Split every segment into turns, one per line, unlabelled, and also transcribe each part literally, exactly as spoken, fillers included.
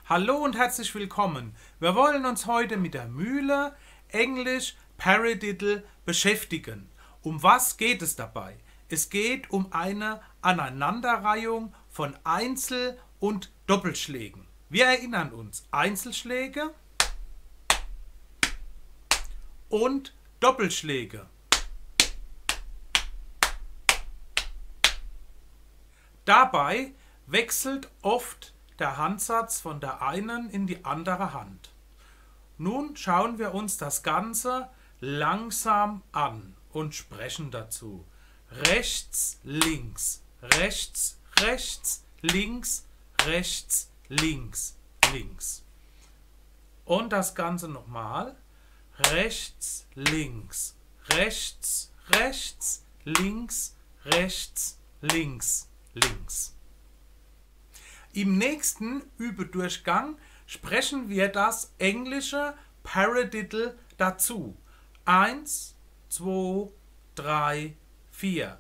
Hallo und herzlich willkommen. Wir wollen uns heute mit der Mühle, englisch Paradiddle, beschäftigen. Um was geht es dabei? Es geht um eine Aneinanderreihung von Einzel- und Doppelschlägen. Wir erinnern uns, Einzelschläge und Doppelschläge. Dabei wechselt oft der Handsatz von der einen in die andere Hand. Nun schauen wir uns das Ganze langsam an und sprechen dazu. Rechts, links, rechts, rechts, links, rechts, links, links. Und das Ganze nochmal. Rechts, links, rechts, rechts, links, rechts, links, links. Im nächsten Übedurchgang sprechen wir das englische Paradiddle dazu. Eins, zwei, drei, vier.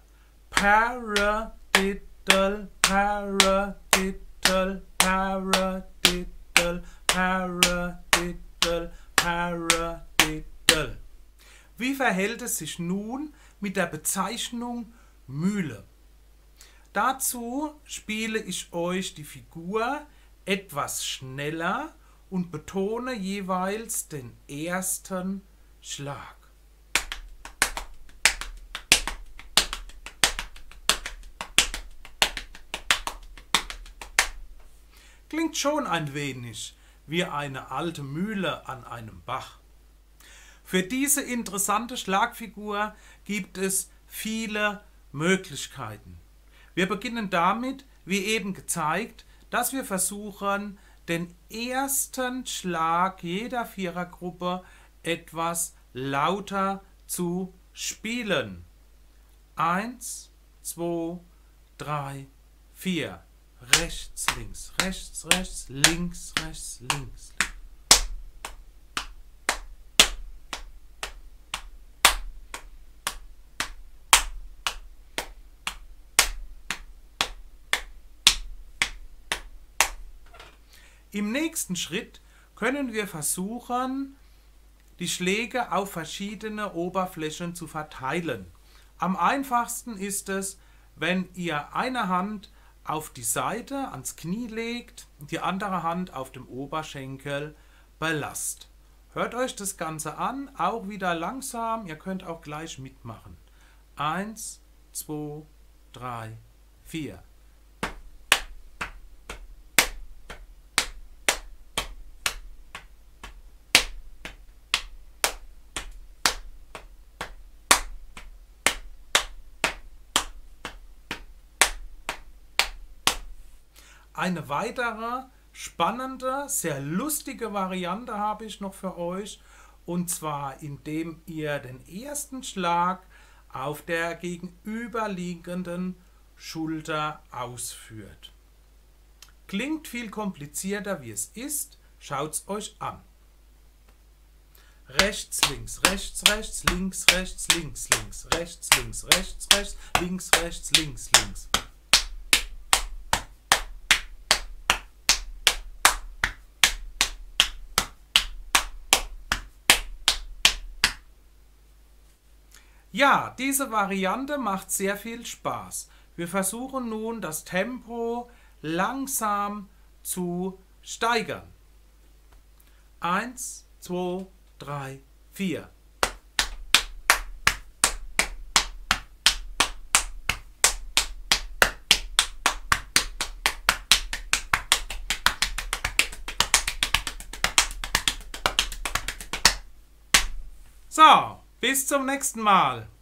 Paradiddle, Paradiddle, Paradiddle, Paradiddle, Paradiddle. Wie verhält es sich nun mit der Bezeichnung Mühle? Dazu spiele ich euch die Figur etwas schneller und betone jeweils den ersten Schlag. Klingt schon ein wenig wie eine alte Mühle an einem Bach. Für diese interessante Schlagfigur gibt es viele Möglichkeiten. Wir beginnen damit, wie eben gezeigt, dass wir versuchen, den ersten Schlag jeder Vierergruppe etwas lauter zu spielen. Eins, zwei, drei, vier. Rechts, links, rechts, rechts, links, rechts, links. Im nächsten Schritt können wir versuchen, die Schläge auf verschiedene Oberflächen zu verteilen. Am einfachsten ist es, wenn ihr eine Hand auf die Seite ans Knie legt und die andere Hand auf dem Oberschenkel belasst. Hört euch das Ganze an, auch wieder langsam, ihr könnt auch gleich mitmachen. Eins, zwei, drei, vier. Eine weitere spannende, sehr lustige Variante habe ich noch für euch, und zwar indem ihr den ersten Schlag auf der gegenüberliegenden Schulter ausführt. Klingt viel komplizierter wie es ist, schaut es euch an. Rechts, links, rechts, rechts, links, rechts, links, links, rechts, links, rechts, rechts, links, rechts, links, links. Ja, diese Variante macht sehr viel Spaß. Wir versuchen nun, das Tempo langsam zu steigern. Eins, zwei, drei, vier. So, bis zum nächsten Mal.